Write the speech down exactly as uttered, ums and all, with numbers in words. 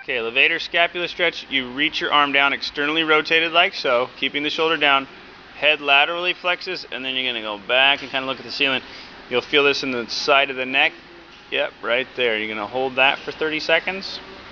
Okay, levator scapular stretch. You reach your arm down, externally rotated like so, keeping the shoulder down. Head laterally flexes, and then you're going to go back and kind of look at the ceiling. You'll feel this in the side of the neck. Yep, right there. You're going to hold that for thirty seconds.